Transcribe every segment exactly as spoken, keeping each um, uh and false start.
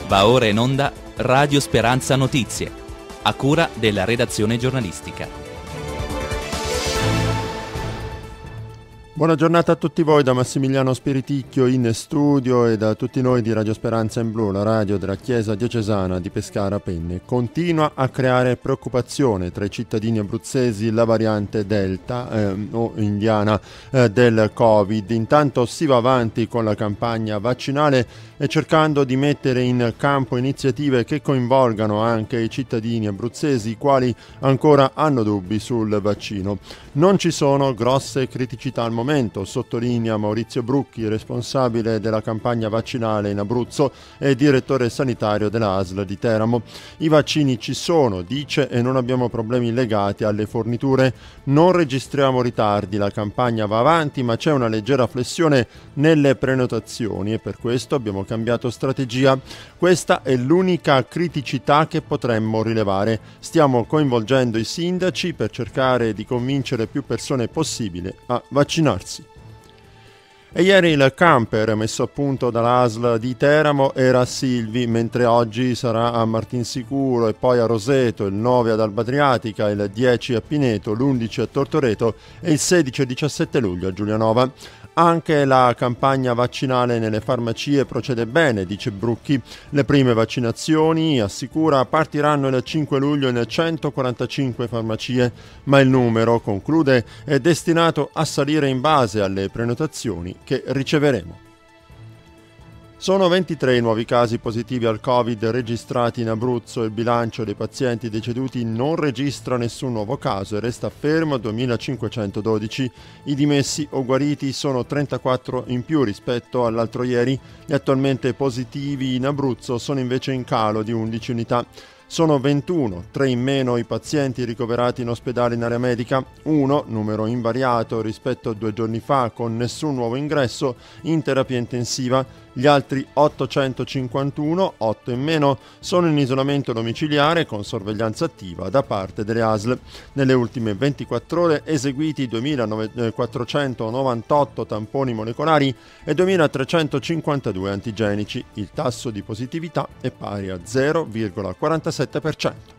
Va ora in onda Radio Speranza Notizie, a cura della redazione giornalistica. Buona giornata a tutti voi da Massimiliano Spiriticchio in studio e da tutti noi di Radio Speranza in Blu, la radio della Chiesa Diocesana di Pescara Penne. Continua a creare preoccupazione tra i cittadini abruzzesi la variante Delta eh, o indiana eh, del Covid. Intanto si va avanti con la campagna vaccinale e cercando di mettere in campo iniziative che coinvolgano anche i cittadini abruzzesi, i quali ancora hanno dubbi sul vaccino. Non ci sono grosse criticità al momento, sottolinea Maurizio Brucchi, responsabile della campagna vaccinale in Abruzzo e direttore sanitario della A S L di Teramo. I vaccini ci sono, dice, e non abbiamo problemi legati alle forniture. Non registriamo ritardi, la campagna va avanti, ma c'è una leggera flessione nelle prenotazioni e per questo abbiamo cambiato strategia. Questa è l'unica criticità che potremmo rilevare. Stiamo coinvolgendo i sindaci per cercare di convincere più persone possibile a vaccinarsi. E ieri il camper messo a punto dalla A S L di Teramo era a Silvi, mentre oggi sarà a Martinsicuro e poi a Roseto, il nove ad Alba Adriatica, il dieci a Pineto, l'undici a Tortoreto e il sedici e diciassette luglio a Giulianova. Anche la campagna vaccinale nelle farmacie procede bene, dice Brucchi. Le prime vaccinazioni, assicura, partiranno il cinque luglio in centoquarantacinque farmacie, ma il numero, conclude, è destinato a salire in base alle prenotazioni che riceveremo. Sono ventitré i nuovi casi positivi al Covid registrati in Abruzzo. Il bilancio dei pazienti deceduti non registra nessun nuovo caso e resta fermo a duemilacinquecentododici. I dimessi o guariti sono trentaquattro in più rispetto all'altro ieri. Gli attualmente positivi in Abruzzo sono invece in calo di undici unità. Sono ventuno, tre in meno i pazienti ricoverati in ospedale in area medica, uno, numero invariato rispetto a due giorni fa con nessun nuovo ingresso, in terapia intensiva. Gli altri ottocentocinquantuno, otto in meno, sono in isolamento domiciliare con sorveglianza attiva da parte delle A S L. Nelle ultime ventiquattro ore eseguiti duemilaquattrocentonovantotto tamponi molecolari e duemilatrecentocinquantadue antigenici. Il tasso di positività è pari a zero virgola quarantasette per cento.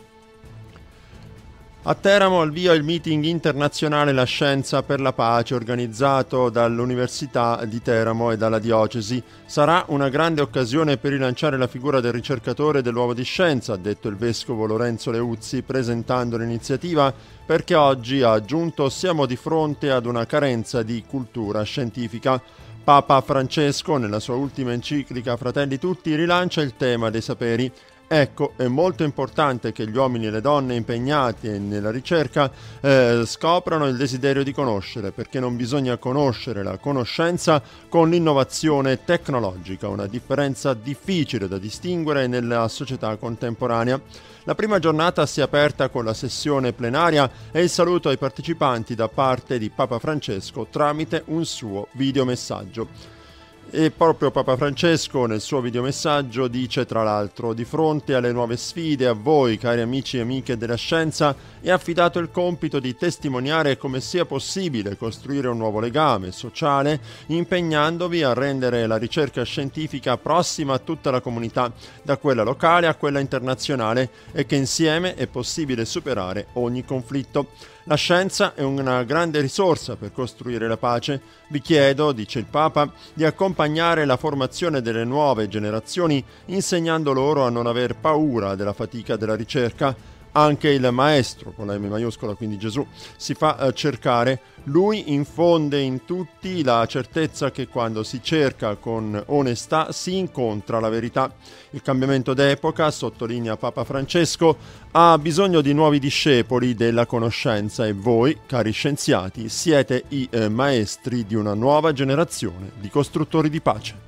A Teramo al via il meeting internazionale La Scienza per la Pace organizzato dall'Università di Teramo e dalla Diocesi. Sarà una grande occasione per rilanciare la figura del ricercatore e dell'uomo di scienza, ha detto il vescovo Lorenzo Leuzzi presentando l'iniziativa, perché oggi, ha aggiunto, siamo di fronte ad una carenza di cultura scientifica. Papa Francesco, nella sua ultima enciclica Fratelli Tutti, rilancia il tema dei saperi. Ecco, è molto importante che gli uomini e le donne impegnati nella ricerca eh, scoprano il desiderio di conoscere, perché non bisogna conoscere la conoscenza con l'innovazione tecnologica, una differenza difficile da distinguere nella società contemporanea. La prima giornata si è aperta con la sessione plenaria e il saluto ai partecipanti da parte di Papa Francesco tramite un suo videomessaggio. E proprio Papa Francesco nel suo videomessaggio dice, tra l'altro: di fronte alle nuove sfide, a voi, cari amici e amiche della scienza, è affidato il compito di testimoniare come sia possibile costruire un nuovo legame sociale, impegnandovi a rendere la ricerca scientifica prossima a tutta la comunità, da quella locale a quella internazionale, e che insieme è possibile superare ogni conflitto. La scienza è una grande risorsa per costruire la pace. Vi chiedo, dice il Papa, di accompagnare la formazione delle nuove generazioni, insegnando loro a non aver paura della fatica della ricerca. Anche il Maestro, con la M maiuscola, quindi Gesù, si fa eh, cercare. Lui infonde in tutti la certezza che quando si cerca con onestà si incontra la verità. Il cambiamento d'epoca, sottolinea Papa Francesco, ha bisogno di nuovi discepoli della conoscenza e voi, cari scienziati, siete i eh, maestri di una nuova generazione di costruttori di pace.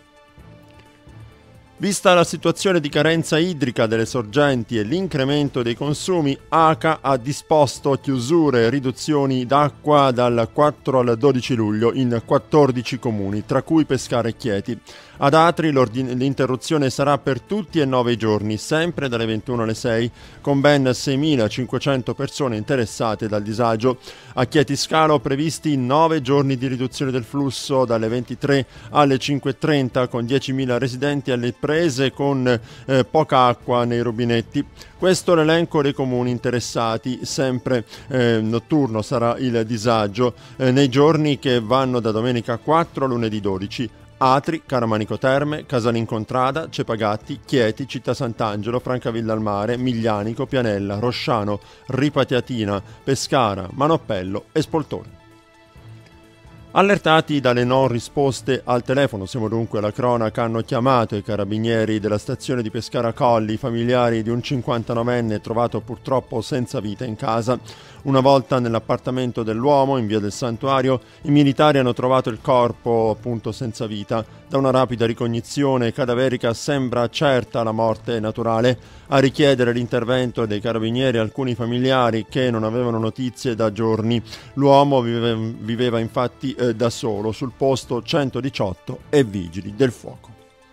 Vista la situazione di carenza idrica delle sorgenti e l'incremento dei consumi, A C A ha disposto chiusure e riduzioni d'acqua dal quattro al dodici luglio in quattordici comuni, tra cui Pescara e Chieti. Ad Atri l'interruzione sarà per tutti e nove i giorni, sempre dalle ventuno alle sei, con ben seimilacinquecento persone interessate dal disagio. A Chieti Scalo previsti nove giorni di riduzione del flusso dalle ventitré alle cinque e trenta, con diecimila residenti alle pre prese con eh, poca acqua nei rubinetti. Questo è l'elenco dei comuni interessati. Sempre eh, notturno sarà il disagio eh, nei giorni che vanno da domenica quattro a lunedì dodici. Atri, Caramanico Terme, Casalincontrada, Cepagatti, Chieti, Città Sant'Angelo, Francavilla al Mare, Miglianico, Pianella, Rosciano, Ripatiatina, Pescara, Manoppello e Spoltore. Allertati dalle non risposte al telefono, siamo dunque alla cronaca, hanno chiamato i carabinieri della stazione di Pescara Colli, familiari di un cinquantanovenne trovato purtroppo senza vita in casa. Una volta nell'appartamento dell'uomo, in via del Santuario, i militari hanno trovato il corpo appunto senza vita. Da una rapida ricognizione cadaverica sembra certa la morte naturale. A richiedere l'intervento dei carabinieri alcuni familiari che non avevano notizie da giorni. L'uomo vive, viveva infatti eh, da solo sul posto centodiciotto e vigili del fuoco.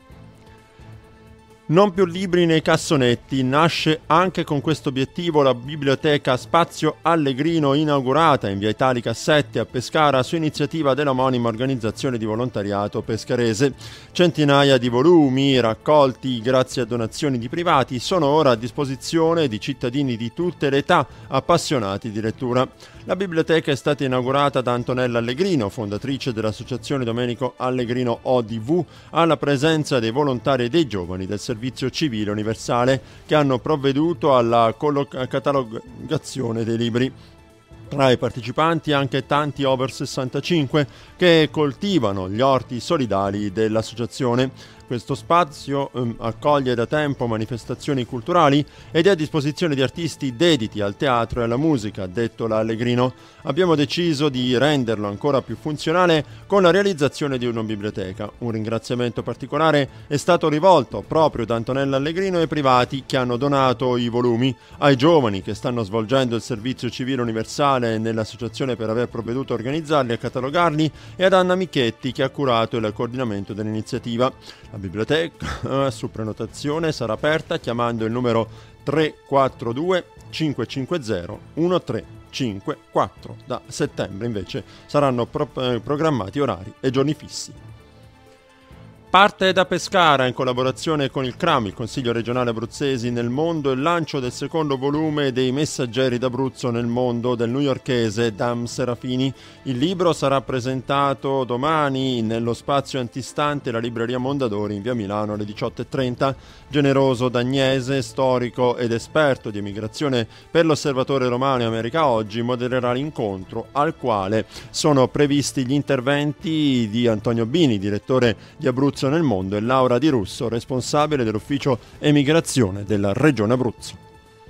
Non più libri nei cassonetti, nasce anche con questo obiettivo la biblioteca Spazio Allegrino, inaugurata in via Italica sette a Pescara su iniziativa dell'omonima organizzazione di volontariato pescarese. Centinaia di volumi raccolti grazie a donazioni di privati sono ora a disposizione di cittadini di tutte le età appassionati di lettura. La biblioteca è stata inaugurata da Antonella Allegrino, fondatrice dell'associazione Domenico Allegrino O D V, alla presenza dei volontari e dei giovani del Servizio Civile Universale che hanno provveduto alla colloc- catalogazione dei libri. Tra i partecipanti anche tanti over sessantacinque che coltivano gli orti solidali dell'associazione. Questo spazio um, accoglie da tempo manifestazioni culturali ed è a disposizione di artisti dediti al teatro e alla musica, ha detto la Allegrino. Abbiamo deciso di renderlo ancora più funzionale con la realizzazione di una biblioteca. Un ringraziamento particolare è stato rivolto proprio da Antonella Allegrino ai privati che hanno donato i volumi, ai giovani che stanno svolgendo il servizio civile universale nell'associazione per aver provveduto a organizzarli e a catalogarli, e ad Anna Michetti che ha curato il coordinamento dell'iniziativa. La biblioteca su prenotazione sarà aperta chiamando il numero tre quattro due cinque cinque zero uno tre cinque quattro. Da settembre invece saranno pro- eh, programmati orari e giorni fissi. Parte da Pescara, in collaborazione con il C R A M, il Consiglio regionale abruzzesi nel mondo, il lancio del secondo volume dei Messaggeri d'Abruzzo nel mondo del newyorkese Dan Serafini. Il libro sarà presentato domani nello spazio antistante la libreria Mondadori in via Milano alle diciotto e trenta. Generoso Dagnese, storico ed esperto di emigrazione per l'Osservatore Romano e America Oggi, modererà l'incontro al quale sono previsti gli interventi di Antonio Bini, direttore di Abruzzo nel mondo, e Laura Di Russo, responsabile dell'ufficio emigrazione della regione Abruzzo.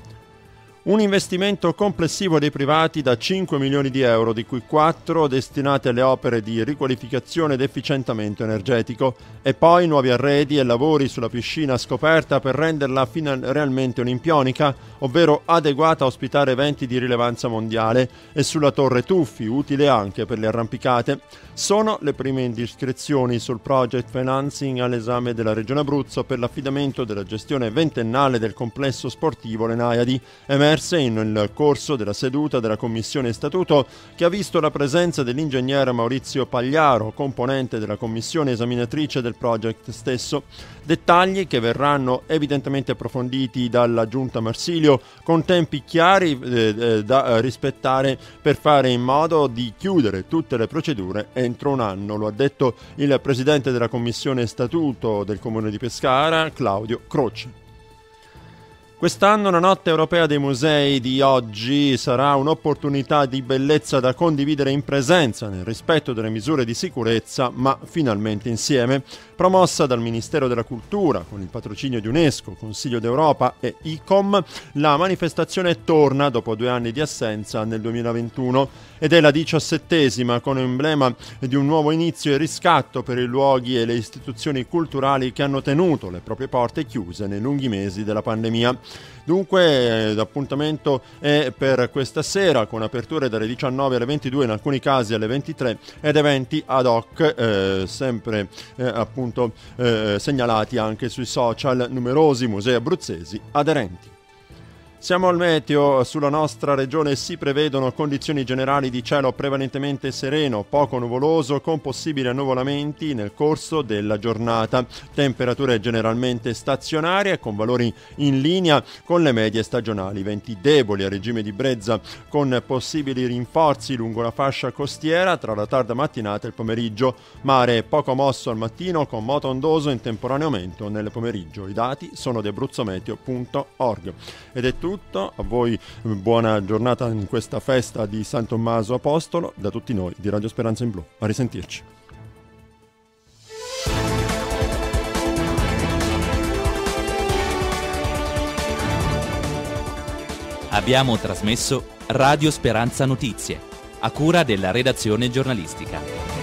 Un investimento complessivo dei privati da cinque milioni di euro, di cui quattro destinati alle opere di riqualificazione ed efficientamento energetico, e poi nuovi arredi e lavori sulla piscina scoperta per renderla final- realmente olimpionica, ovvero adeguata a ospitare eventi di rilevanza mondiale, e sulla torre tuffi, utile anche per le arrampicate. Sono le prime indiscrezioni sul project financing all'esame della Regione Abruzzo per l'affidamento della gestione ventennale del complesso sportivo Le Naiadi, emerse nel corso della seduta della Commissione Statuto, che ha visto la presenza dell'ingegnere Maurizio Pagliaro, componente della commissione esaminatrice del project stesso. Dettagli che verranno evidentemente approfonditi dalla Giunta Marsilio con tempi chiari eh, eh, da rispettare per fare in modo di chiudere tutte le procedure entro un anno, lo ha detto il presidente della Commissione Statuto del Comune di Pescara, Claudio Croce. Quest'anno la Notte Europea dei Musei di oggi sarà un'opportunità di bellezza da condividere in presenza, nel rispetto delle misure di sicurezza, ma finalmente insieme. Promossa dal Ministero della Cultura con il patrocinio di UNESCO, Consiglio d'Europa e I C O M, la manifestazione torna dopo due anni di assenza nel duemilaventuno ed è la diciassettesima, con emblema di un nuovo inizio e riscatto per i luoghi e le istituzioni culturali che hanno tenuto le proprie porte chiuse nei lunghi mesi della pandemia. Dunque l'appuntamento è per questa sera, con aperture dalle diciannove alle ventidue, in alcuni casi alle ventitré, ed eventi ad hoc eh, sempre eh, appunto eh, segnalati anche sui social, numerosi musei abruzzesi aderenti. Siamo al meteo. Sulla nostra regione si prevedono condizioni generali di cielo prevalentemente sereno, poco nuvoloso, con possibili annuvolamenti nel corso della giornata. Temperature generalmente stazionarie con valori in linea con le medie stagionali. Venti deboli a regime di brezza con possibili rinforzi lungo la fascia costiera tra la tarda mattinata e il pomeriggio. Mare poco mosso al mattino con moto ondoso in temporaneo aumento nel pomeriggio. I dati sono di abruzzometeo punto org. Ed è tutto. Tutto. A voi buona giornata in questa festa di San Tommaso Apostolo da tutti noi di Radio Speranza in Blu. A risentirci. Abbiamo trasmesso Radio Speranza Notizie, a cura della redazione giornalistica.